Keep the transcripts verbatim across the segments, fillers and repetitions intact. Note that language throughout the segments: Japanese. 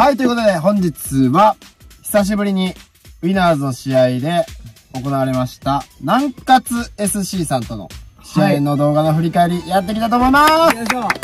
はい、ということで本日は久しぶりにウィナーズの試合で行われました南葛 エスシー さんとの試合の動画の振り返りやっていきたいと思います。よいしょ。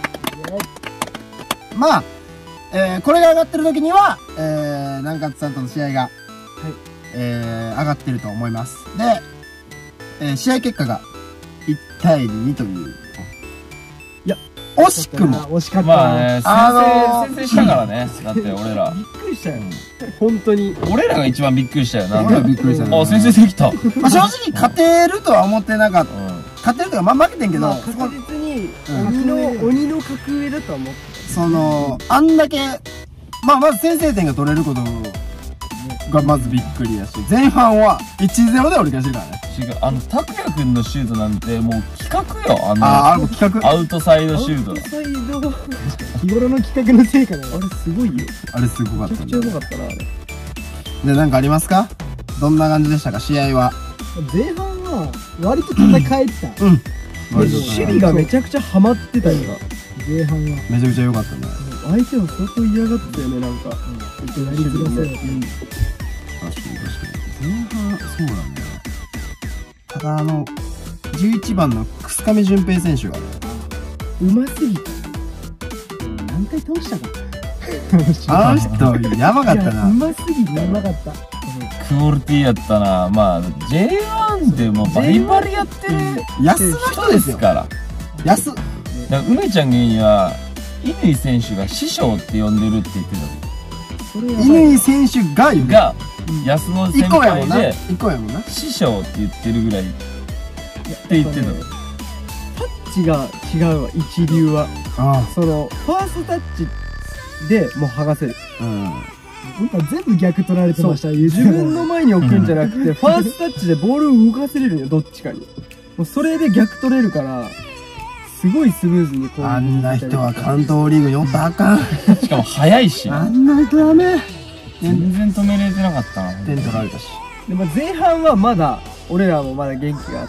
まあ、えー、これが上がってる時には、えー、南葛さんとの試合が、はい、えー、上がってると思います。で、えー、試合結果がいちたいにという。いや、惜しくも。惜しかった。まあね、 先制したからね。だって俺ら。 びっくりしたよ。 本当に。俺らが一番びっくりしたよな。 俺らびっくりした。 あ、先制できた。 まあ正直勝てるとは思ってなかった。勝てるとか、まあ負けてんけど。 確実に、鬼の、鬼の格上だとは思ってた。 その、あんだけ、まあまず先制点が取れることがまずびっくりだし、前半はいちたいゼロで折り返してるからね。 違う、あの、拓也くんのシュートなんてもう企画よ、あの、 ああ、もう企画。 アウトサイドシュート。 アウトサイド、日頃の企画の成果だよ。あれすごいよ。 あれすごかった。 めちゃくちゃうまかったな、あれ。 で、なんかありますか？どんな感じでしたか、試合は。 前半は、割と戦えてた。うん。守備がめちゃくちゃハマってたよ、前半は。 めちゃくちゃ良かったね。 相手も相当嫌がってたよね、なんか。いきなりずらせ。確かに確かに。 前半、そうだね。ただあの、じゅういちばんの楠上淳平選手がね、 うますぎた。何回倒したか。 あの人、やばかったな。 うますぎてやばかった。 クオリティやったな。まあ、ジェイワン でもバリバリやってる安の人ですよ。 から。 安。 だから梅ちゃんが言うには、乾選手が師匠って呼んでるって言ってた。乾選手が言う。 が、安の先輩で、 一個やもんな。 師匠って言ってるぐらいって言ってたの。 タッチが違うわ、一流は。その、ファーストタッチでもう剥がせる。うん。全部逆取られてました。自分の前に置くんじゃなくて、ファーストタッチでボールを動かせれるよ、どっちかに。もうそれで逆取れるから、すごいスムーズにこう。 あんな人は関東リーグにおったらあかん。 しかも速いし。 あんな人ダメ。 全然止めれてなかったな。 点取られたし。 でも前半はまだ、俺らもまだ元気があって、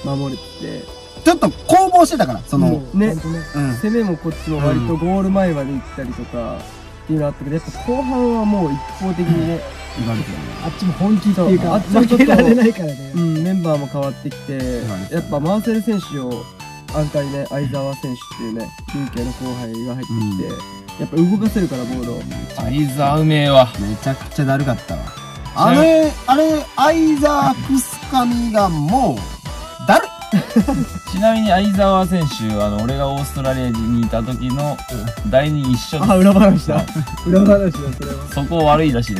守れてて。 ちょっと攻防してたから、その。 ね。攻めもこっちも割とゴール前まで行ったりとか、っていうのあったけど、やっぱ後半はもう一方的にね、あっちも本気っていうか、あっちも負けられないからね。うん、メンバーも変わってきて、やっぱマーセル選手を、アンカーにね、相澤選手っていうね、中継の後輩が入ってきて、やっぱ動かせるから、ボールを。 相澤うめえわ。 めちゃくちゃだるかったわ。あれ、あれ、相澤楠上がもう、だるちなみに相澤選手、あの、俺がオーストラリアにいた時の第二一緒です。 あ、裏話だ。裏話だ、それは。 そこ悪いらしいです。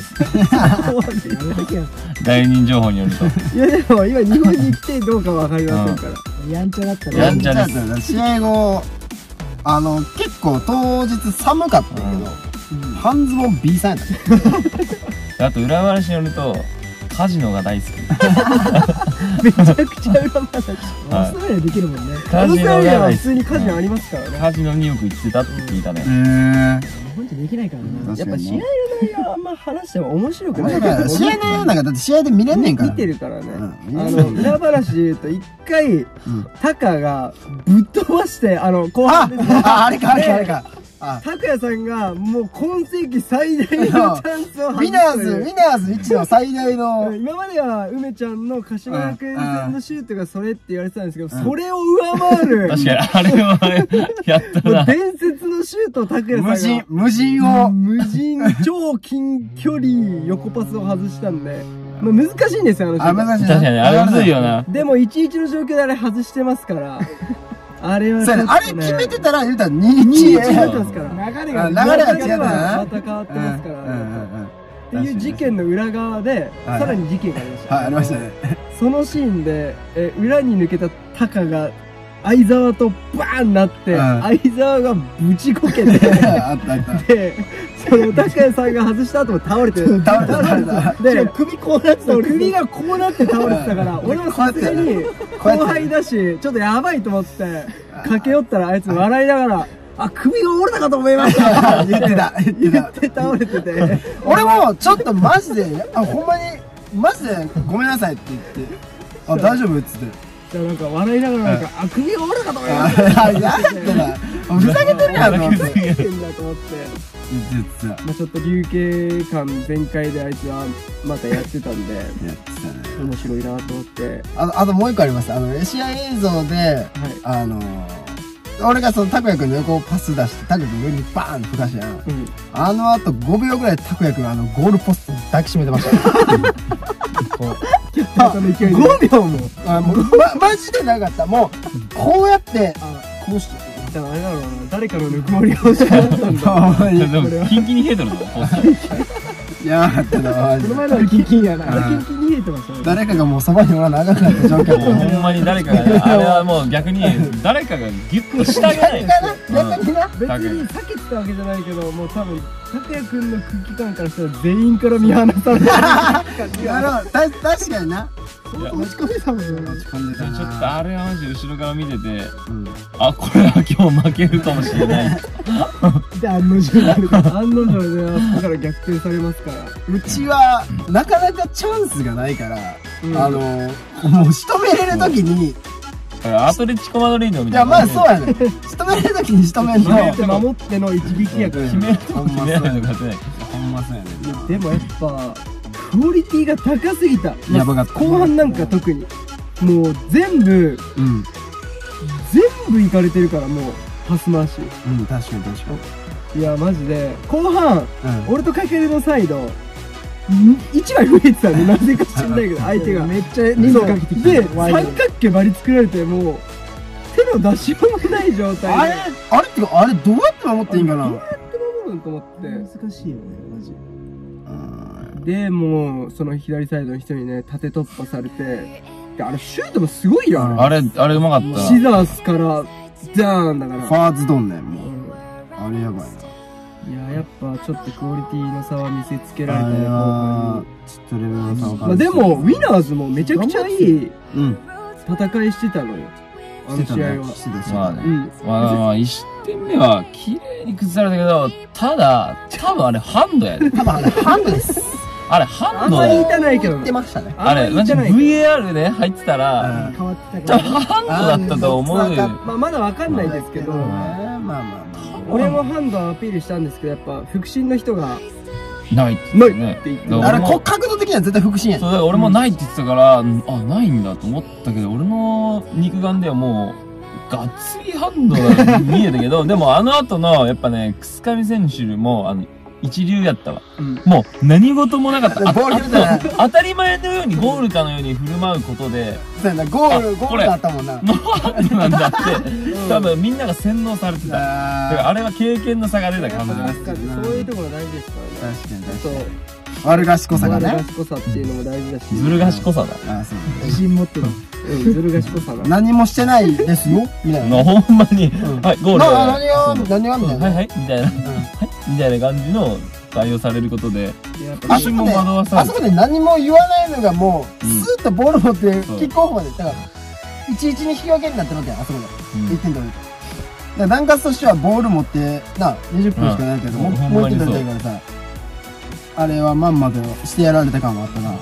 第二情報によると。 いや、でも今日本に来てどうかわかりませんから。やんちゃだったね。 やんちゃだった。 試合後、あの、結構当日寒かったけど、半ズボン B さんやった。 あと裏話によると、カジノが大好き。 めちゃくちゃ裏話。オーストラリアできるもんね。オーストラリアは普通にカジノありますからね。 カジノによく行ってたって聞いたね。へえ。日本じゃできないからな。やっぱ試合の内容あんま話しても面白くない。 試合の内容なんかだって試合で見れんねんから。 見てるからね。あの、裏話で言うと一回、タカがぶっ飛ばして、あの、後半で。 あ、あれかあれかあれか。 拓也さんがもう今世紀最大のチャンスをウィナーズ、ウィナーズいちの最大の。 今までは梅ちゃんの鹿島学園戦のシュートがそれって言われてたんですけど、それを上回る。 確かに、あれはやったな。 伝説のシュートを拓也さんが。 無人、無人を。 無人、超近距離横パスを外したんで。まあ難しいんですよ、あのシュート。あ、難しい。 確かに、あれむずいよな。 でもいちいちの状況であれ外してますから。あれはあれ決めてたら言うたらにいちだったんですから。流れが、 流れが違ったな。 また変わってますから。っていう事件の裏側で、さらに事件がありました。 はい、ありましたね。 そのシーンで、え、裏に抜けたタカが、相澤とバーンなって、相澤がぶちこけて、で、その拓也さんが外した後も倒れて、倒れてた。で、首こうなってた、首がこうなって倒れてたから、俺もさすがに後輩だし、ちょっとやばいと思って、駆け寄ったらあいつ笑いながら、あ、首が折れたかと思いました言ってた、 言って倒れてて。 俺もちょっとマジで、あ、ほんまに、マジでごめんなさいって言って、あ、大丈夫っつって。 したらなんか笑いながらなんか、あ、首が折れたかと思いまあ、やだってな。ふざけてるやん、と思って。 ふざけてんだと思って。 実は。 まあちょっと流刑感全開であいつはまたやってたんで、 やってたね。 面白いなと思って。 あと、あともう一個あります。あの、試合映像で、 はい。 あの、俺がその、拓也くんの横をパス出して、拓也くん上にバーンって吹かしたやん。 うん。 あの後ごびょうぐらい拓也くん、あの、ゴールポスト抱きしめてました。 その勢いで。 ごびょうも。あ、もう、ま、マジでなかった。もう、こうやって、 あ、 こうして。 だからあれだろうな、誰かのぬくもりが欲しかったんだ。 いやでもキンキンに冷えてるぞ。 いやーってな、マジで。 この前のはキンキンやな。あれキンキンに冷えてましたね。 誰かがもうそばにおらなあかんかった状況。 もうほんまに誰かがね、あれはもう逆に誰かがギュッとしてあげないんですよ。 逆にな。 別に避けてたわけじゃないけど、もう多分拓也くんの空気感からしたら全員から見放されてる感じが。 あの、た、確かにな。 いや持ち込んでたもんね。 落ち込んでちょたな。 っとあれはマジ後ろから見てて、 うん。 あ、これは今日負けるかもしれない。 で、案の定になるから。案の定で、あそこから逆転されますから。 うちは、なかなかチャンスがないから、 うんあの、もう仕留めれるときに、 アトレチコマドリードみいや、 たいな。 まあそうやね。仕留めれるときに仕留めるの。 守って守っての一撃やから。 決めるとこ決めないと勝てない。 ほんまそうやね。 でもやっぱ、クオリティが高すぎた。 やばかった後半なんか特に。もう全部、 うん。 全部いかれてるから、もう、パス回し。 うん、確かに確かに。 いや、マジで、後半、 うん。 俺とかけるのサイド、いちまい増えてたね、なぜか知んないけど、相手が。めっちゃ人数かけてきて。で、三角形バリ作られて、もう、手の出しようもない状態で。 あれ、あれってか、あれどうやって守っていいんかな。 どうやって守るんと思って。 難しいよね、マジ。 で、もう、その左サイドの人にね、縦突破されて、で、あれ、シュートもすごいよ、 あれ、あれうまかった。 シザースから、ザーンだから。 ファーズドンねん、もう。 うんあれやばいな。 いや、やっぱちょっとクオリティの差は見せつけられたね、 あれ後は半に。 ちょっとレベルの差をまあ感じでも、ウィナーズもめちゃくちゃいいうん。 戦いしてたのよ。あの試合は。 してたし。 まあね。 うん。 まあまあ、いちてんめは綺麗に崩されたけど、ただ、多分あれハンドやで。 多分あれ、ハンドです。 あれハあんまり言いンドだよ。 たないけど言ってましたね。 あれ、マジ ブイエーアール で入ってたら、 変わって多たけど。 分ハンドだったと思うよ。 まあまだわかんないですけど、 まあまあまあ。 俺もハンドはアピールしたんですけど、やっぱ、腹心の人が、 ないってない言ってね。 って言ってだから俺もあれ、こ角度的には絶対腹心やね。 そう、だから俺もないって言ってたから、うんあ、ないんだと思ったけど、俺の肉眼ではもう、がっつりハンドが見えたけど、でもあの後の、やっぱね、くすかみ選手も、あの、一流やったわ。 うんもう、何事もなかった。あボール決めたなあ当たり前のようにゴールかのように振る舞うことで、 そうやな、ゴール、 あゴールだったもんな。 もうハンドなんだって、多分みんなが洗脳されてた。だからああれは経験の差が出た感じだね。 そういうところ大事ですからね。 確かに確そうか。に。悪賢さがね。 賢さっていうのも大事だし。 ずる賢さだ。 ああ、そう。 自信持ってる。うん、ずる賢さな。 何もしてないですよ、みたいな。 のほんまに、 んはい、ゴール。 な何が、 そう何がみたいな。 はいはい、みたいな。はい、みたいな感じの対応されることで、 あそこで、 も惑わされるあそこで何も言わないのがもう、 うんスーッとボール持って、 そうキックオフまで、だから、いちいちに引き分けになってるわけや、あそこで。 うんいってん取れると。だから、ダンカツとしてはボール持って、な、にじゅっぷんしかないけど、 うんもうほんもういっまにそうてん取りたいからさ、あれはまんまとしてやられた感はあったな。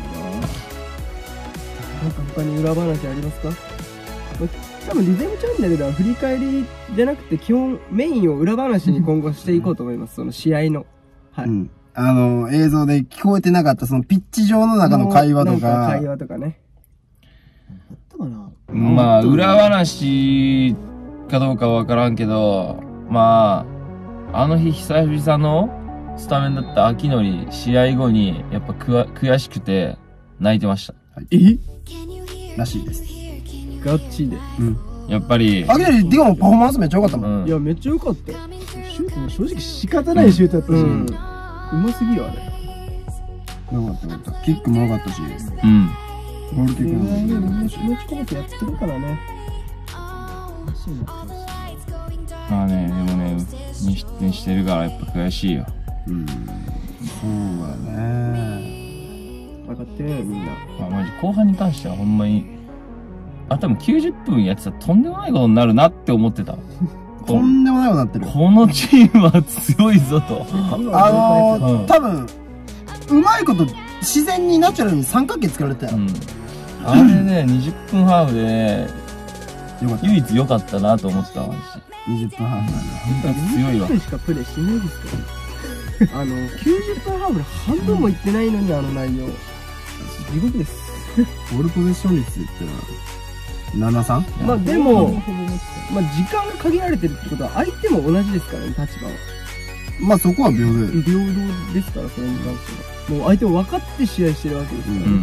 なんか他に裏話ありますか？まあ多分リゼムチャンネルでは振り返りじゃなくて基本メインを裏話に今後していこうと思います。その試合の。はい。 うん。あの、映像で聞こえてなかった、そのピッチ上の中の会話となんか。 会話とかね。あったかな？ まあ、裏話かどうかわからんけど、まあ、あの日久々のスタメンだった秋のり、試合後に、やっぱくわ悔しくて泣いてました。 え？ らしいです。 ガチで。 うん。 やっぱり、 あきらり、でもパフォーマンスめっちゃ良かったも。 うんんいや、めっちゃ良かったよ。 シュートも正直仕方ないシュートだったし、 うん。うますぎるあれ。 良かった良かった。キックも良かったし、 うん。 ゴールキックもね、 良かったし。 持ち込めてやってるからね。 まあね、でもね、に失点してるからやっぱ悔しいよ。 うん。そうだね。 分かってるよ、みんな。 まあマジ後半に関してはほんまに、あ、多分きゅうじゅっぷんやってたらとんでもないことになるなって思ってた。 とんでもないことになってる。 このチームは強いぞと。 あのうんー、多分、うまいこと、自然にナチュラルに三角形作られてたよ。 うん。 あれね、にじゅっぷんハーフでね、 よかった。 唯一良かったなと思ってた話。 にじゅっぷんハーフなんだ。 とにかく強いわ。 にじゅっぷんしかプレイしないですから。あの、きゅうじゅっぷんハーフで半分もいってないのに、あの内容。地獄です。 ボールポゼッション率ってのは、ななさん？ まあでも、まあ時間が限られてるってことは、相手も同じですからね、立場は。 まあそこは平等よ。 平等ですから、それに関しては。もう相手を分かって試合してるわけですからね。 うん。 ま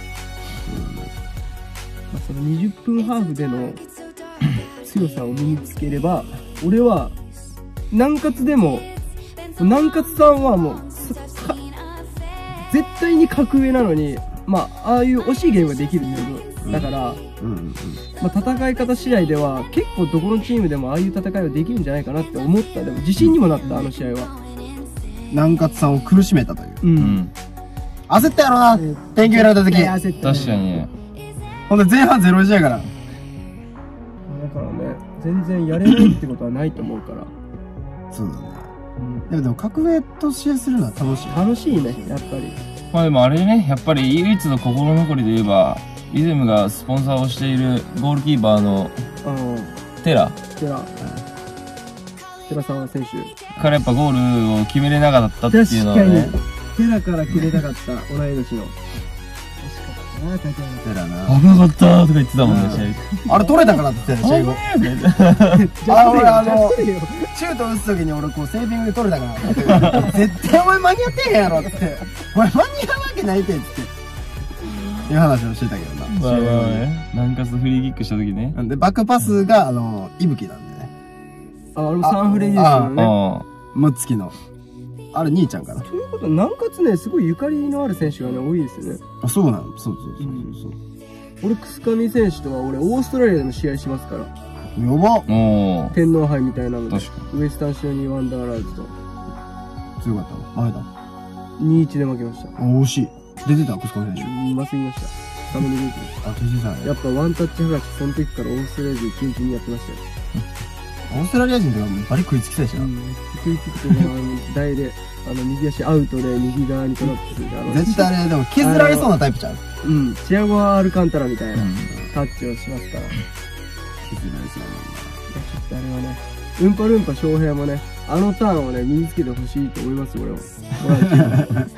あそのにじゅっぷんハーフでの強さを身につければ、俺は、南葛でも、南葛さんはもう、か絶対に格上なのに、まあ、ああいう惜しいゲームができるんだよ。だから、 うんうんうん。 まあ、戦い方次第では、結構どこのチームでもああいう戦いはできるんじゃないかなって思った。でも自信にもなった、あの試合は。 南葛さんを苦しめたという。 う。 うんん。 焦ったやろな、点決められた時。 いや焦ったね確かにね。 ほんで前半ゼロいちやから。 だからね、全然やれないってことはないと思うから。 そうだね。 うんでもでも格上と試合するのは楽しい。 楽しいね、やっぱり。 まあでもあれね、やっぱり唯一の心残りで言えば、イゼムがスポンサーをしているゴールキーパーのあの、 テラ寺、寺沢選手。 からやっぱゴールを決めれなかったっていうのは確ねか。寺から切れなかった、同い年の。惜しかったな、竹てらな。 危なかったとか言ってたもんね、試合。 あれ取れたかなって言ってたよ、試合後。 山。 あ、俺あの、 じゃよシュート打つ時に俺こうセービングで取れたから。絶対お前間に合ってへんやろって。お前間に合うわけないってって。いう話をしてたけどな。 まあまあね。南葛フリーキックした時ね。 で、バックパスが、あの、いぶきなんでね。 あ、俺もサンフレですよね。 あムッツキの。あれ、兄ちゃんかな。 ということは、南葛ね、すごいゆかりのある選手がね、多いですよね。 あ、そうなの。そうそうそうそう俺、楠上選手とは俺、オーストラリアでも試合しますから。 そう。やば。 あ。おー。 天皇杯みたいなので。 確かウエスタンシドニーワンダーラーズと。 強かったの。負けたにたいいちで負けました。 あ、惜しい。出てたクスコ選手。 うますぎました。スタメンで出てましあ、出てたた。 ねや。っぱワンタッチはがき、その時からオーストラリアで一日にやってましたよ。 オーストラリア人とかバリ食いつきたいしな。 うん。食いつくとね、あの、台で、あの、右足アウトで右側にトラップするあの絶対あれ、でも削られそうなタイプちゃう。 うん。チアゴ・アルカンタラみたいなうん。 タッチをしますから。いや、 削られそうちょっとあれはね、うんぱるんぱ翔平もね、あのターンをね、身につけてほしいと思いますよ、俺は。もらうチームなもんな。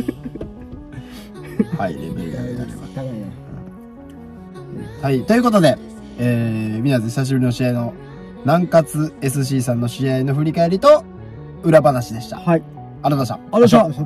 はい、レベルが上がれば。 高いね。 はい、ということで、えー、みなず久しぶりの試合の、南葛 エスシー さんの試合の振り返りと、裏話でした。ありはい。 がとうございました。 ありがとうございました。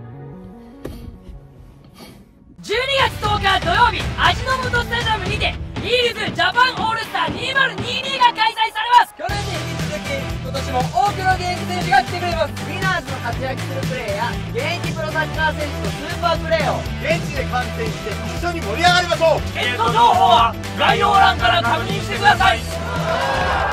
じゅうにがつとおか土曜日、味の素スタジアムにて、イールズジャパンオールスターにせんにじゅうにが開催されます。 去年に引き続き今年も多くの現役選手が来てくれます。 ウィナーズの活躍するプレーや現役プロサッカー選手とスーパープレーを現地で観戦して一緒に盛り上がりましょう。 ゲスト情報は概要欄から確認してください。